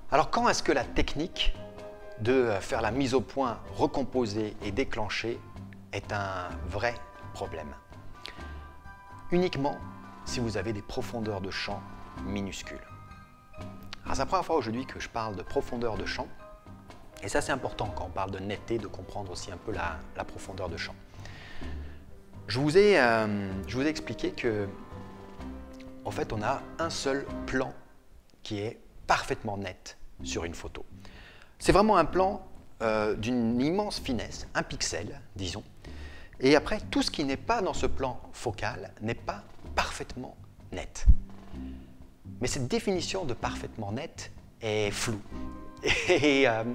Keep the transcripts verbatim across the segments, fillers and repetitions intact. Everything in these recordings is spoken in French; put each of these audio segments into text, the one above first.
Alors quand est-ce que la technique de faire la mise au point, recomposer et déclencher est un vrai problème? Uniquement si vous avez des profondeurs de champ minuscules. Alors c'est la première fois aujourd'hui que je parle de profondeur de champ, et ça c'est important quand on parle de netteté, de comprendre aussi un peu la, la profondeur de champ. Je vous ai, euh, je vous ai expliqué que, en fait, on a un seul plan qui est parfaitement net sur une photo. C'est vraiment un plan euh, d'une immense finesse, un pixel, disons. Et après, tout ce qui n'est pas dans ce plan focal n'est pas parfaitement net. Mais cette définition de parfaitement net est floue. Et, euh,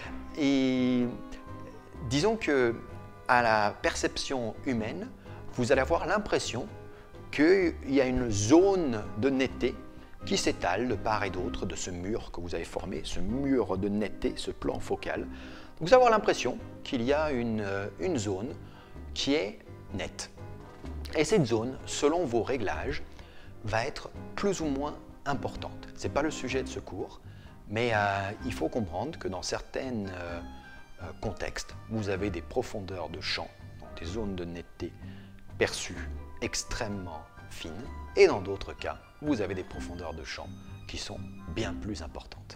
et disons que à la perception humaine, vous allez avoir l'impression qu'il y a une zone de netteté qui s'étale de part et d'autre de ce mur que vous avez formé, ce mur de netteté, ce plan focal. Vous allez avoir l'impression qu'il y a une, une zone qui est nette. Et cette zone, selon vos réglages, va être plus ou moins importante. Ce n'est pas le sujet de ce cours, mais euh, il faut comprendre que dans certains euh, contextes, vous avez des profondeurs de champ, donc des zones de netteté perçues extrêmement fines, et dans d'autres cas, vous avez des profondeurs de champ qui sont bien plus importantes.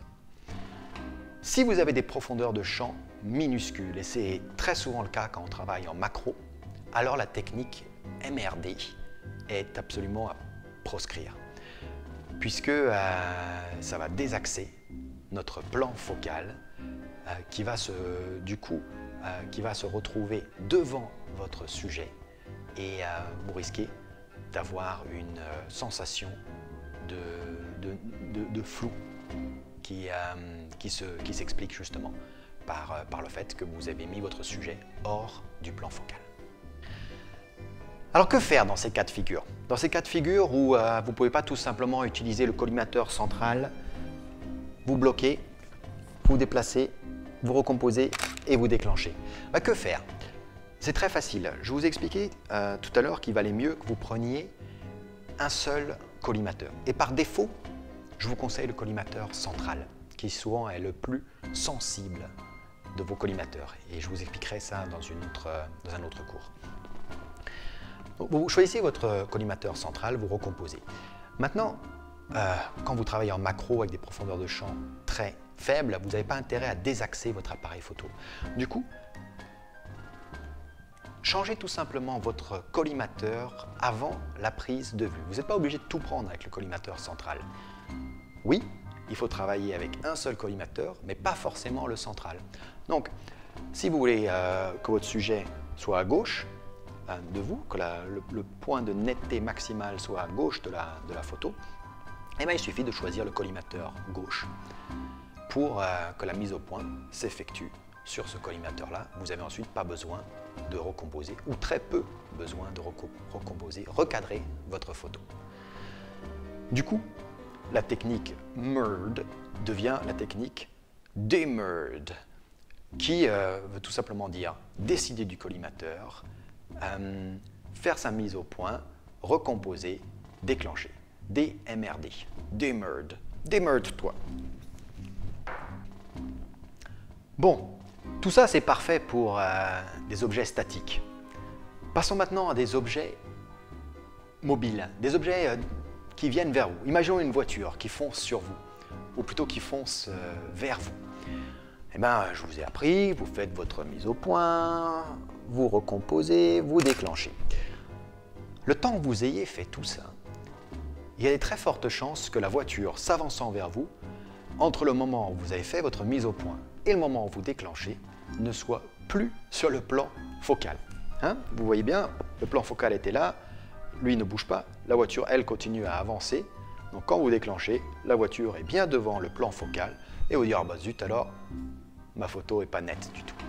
Si vous avez des profondeurs de champ minuscules, et c'est très souvent le cas quand on travaille en macro, alors la technique M R D est absolument à proscrire, puisque euh, ça va désaxer notre plan focal euh, qui va se, du coup, euh, qui va se retrouver devant votre sujet, et euh, vous risquez d'avoir une euh, sensation de, de, de, de flou qui, euh, qui se, qui s'explique justement par, euh, par le fait que vous avez mis votre sujet hors du plan focal. Alors que faire dans ces cas de figure? Dans ces cas de figure où euh, vous ne pouvez pas tout simplement utiliser le collimateur central, vous bloquez, vous déplacez, vous recomposez et vous déclenchez. Bah, que faire? C'est très facile. Je vous ai expliqué euh, tout à l'heure qu'il valait mieux que vous preniez un seul collimateur. Et par défaut, je vous conseille le collimateur central, qui souvent est le plus sensible de vos collimateurs. Et je vous expliquerai ça dans, une autre, dans un autre cours. Donc, vous choisissez votre collimateur central, vous recomposez. Maintenant, euh, quand vous travaillez en macro avec des profondeurs de champ très faibles, vous n'avez pas intérêt à désaxer votre appareil photo. Du coup, changez tout simplement votre collimateur avant la prise de vue. Vous n'êtes pas obligé de tout prendre avec le collimateur central. Oui, il faut travailler avec un seul collimateur, mais pas forcément le central. Donc, si vous voulez euh, que votre sujet soit à gauche euh, de vous, que la, le, le point de netteté maximale soit à gauche de la, de la photo, eh bien, il suffit de choisir le collimateur gauche pour euh, que la mise au point s'effectue sur ce collimateur-là. Vous n'avez ensuite pas besoin de recomposer, ou très peu besoin de recomposer, recadrer votre photo. Du coup, la technique M E R D devient la technique D M E R D, qui euh, veut tout simplement dire décider du collimateur, euh, faire sa mise au point, recomposer, déclencher. D M R D, D M E R D, D M E R D-toi. Bon. Tout ça, c'est parfait pour euh, des objets statiques. Passons maintenant à des objets mobiles, des objets euh, qui viennent vers vous. Imaginons une voiture qui fonce sur vous, ou plutôt qui fonce euh, vers vous. Eh bien, je vous ai appris, vous faites votre mise au point, vous recomposez, vous déclenchez. Le temps que vous ayez fait tout ça, il y a de très fortes chances que la voiture s'avançant vers vous, entre le moment où vous avez fait votre mise au point et le moment où vous déclenchez, ne soit plus sur le plan focal. Hein? Vous voyez bien, le plan focal était là, lui ne bouge pas, la voiture, elle, continue à avancer. Donc quand vous déclenchez, la voiture est bien devant le plan focal et vous dites, ah bah zut alors, ma photo n'est pas nette du tout.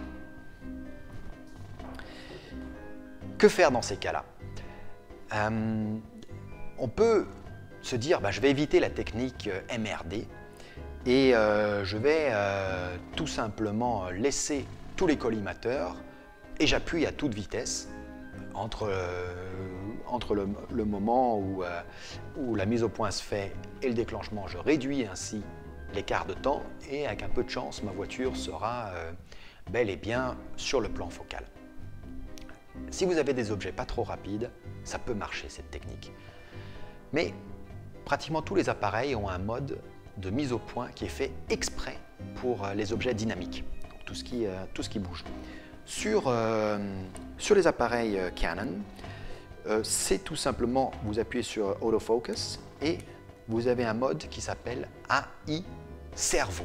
Que faire dans ces cas-là? euh, On peut se dire, bah, je vais éviter la technique M R D, et euh, je vais euh, tout simplement laisser tous les collimateurs et j'appuie à toute vitesse entre, euh, entre le, le moment où, euh, où la mise au point se fait et le déclenchement. Je réduis ainsi l'écart de temps et avec un peu de chance, ma voiture sera euh, bel et bien sur le plan focal. Si vous avez des objets pas trop rapides, ça peut marcher cette technique. Mais pratiquement tous les appareils ont un mode de mise au point qui est fait exprès pour les objets dynamiques, donc tout ce qui, euh, tout ce qui bouge. Sur, euh, sur les appareils Canon, euh, c'est tout simplement, vous appuyez sur Autofocus et vous avez un mode qui s'appelle A I Cerveau.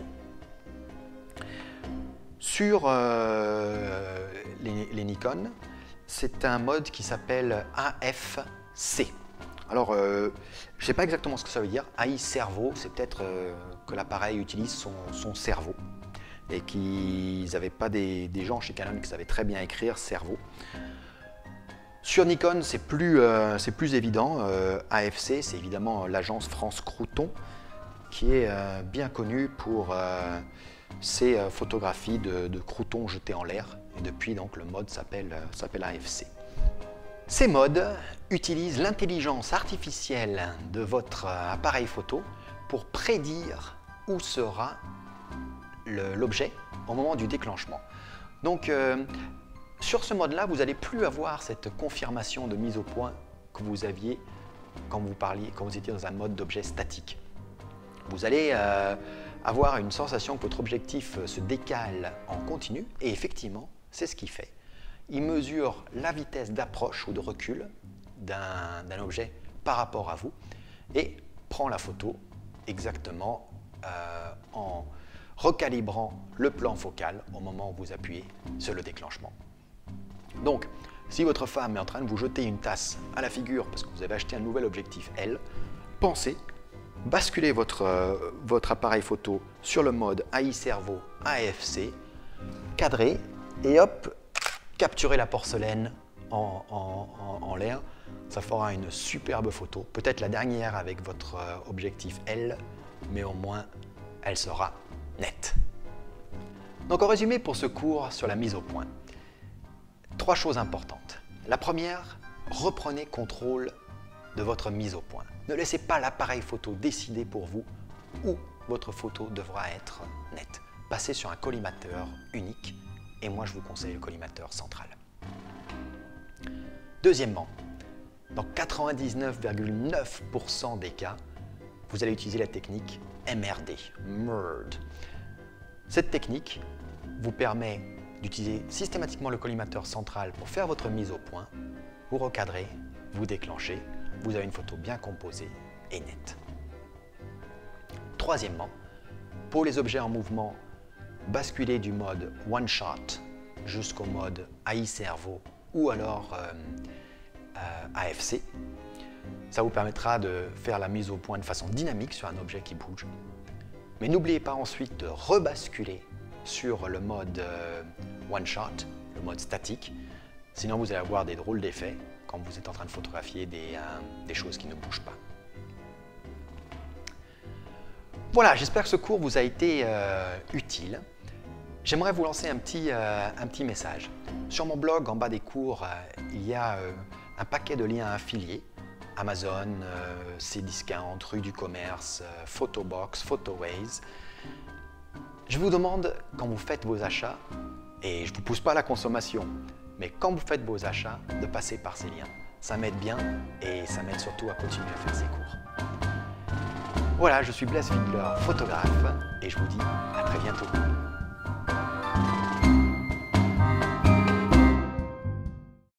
Sur euh, les, les Nikon, c'est un mode qui s'appelle A F C. Alors, euh, je ne sais pas exactement ce que ça veut dire. A I Cerveau, c'est peut-être euh, que l'appareil utilise son, son cerveau et qu'ils n'avaient pas des, des gens chez Canon qui savaient très bien écrire cerveau. Sur Nikon, c'est plus, euh, c'est plus évident. Euh, A F C, c'est évidemment l'agence France Crouton qui est euh, bien connue pour euh, ses euh, photographies de, de croutons jetés en l'air. Et depuis, donc, le mode s'appelle euh, s'appelle A F C. Ces modes utilisent l'intelligence artificielle de votre appareil photo pour prédire où sera l'objet au moment du déclenchement. Donc, euh, sur ce mode-là, vous n'allez plus avoir cette confirmation de mise au point que vous aviez quand vous, parliez, quand vous étiez dans un mode d'objet statique. Vous allez euh, avoir une sensation que votre objectif se décale en continu, et effectivement, c'est ce qu'il fait. Il mesure la vitesse d'approche ou de recul d'un objet par rapport à vous et prend la photo exactement euh, en recalibrant le plan focal au moment où vous appuyez sur le déclenchement. Donc, si votre femme est en train de vous jeter une tasse à la figure parce que vous avez acheté un nouvel objectif L, pensez, basculez votre, euh, votre appareil photo sur le mode A I Cerveau A F C, cadrez et hop, capturez la porcelaine en, en, en, en l'air. Ça fera une superbe photo, peut-être la dernière avec votre euh, objectif L, mais au moins elle sera nette. Donc en résumé pour ce cours sur la mise au point, trois choses importantes. La première, reprenez contrôle de votre mise au point. Ne laissez pas l'appareil photo décider pour vous où votre photo devra être nette. Passez sur un collimateur unique et moi je vous conseille le collimateur central. Deuxièmement, dans quatre-vingt-dix-neuf virgule neuf pour cent des cas, vous allez utiliser la technique M R D, M R D. Cette technique vous permet d'utiliser systématiquement le collimateur central pour faire votre mise au point, vous recadrez, vous déclenchez, vous avez une photo bien composée et nette. Troisièmement, pour les objets en mouvement, basculez du mode One Shot jusqu'au mode A I Cerveau ou alors euh, euh, A F C. Ça vous permettra de faire la mise au point de façon dynamique sur un objet qui bouge. Mais n'oubliez pas ensuite de rebasculer sur le mode euh, One Shot, le mode statique. Sinon, vous allez avoir des drôles d'effets quand vous êtes en train de photographier des, euh, des choses qui ne bougent pas. Voilà, j'espère que ce cours vous a été euh, utile. J'aimerais vous lancer un petit, euh, un petit message. Sur mon blog, en bas des cours, euh, il y a euh, un paquet de liens affiliés. Amazon, euh, Cdiscount, Rue du Commerce, euh, Photobox, Photoways. Je vous demande, quand vous faites vos achats, et je ne vous pousse pas à la consommation, mais quand vous faites vos achats, de passer par ces liens. Ça m'aide bien et ça m'aide surtout à continuer à faire ces cours. Voilà, je suis Blaise Fidler, photographe, et je vous dis à très bientôt.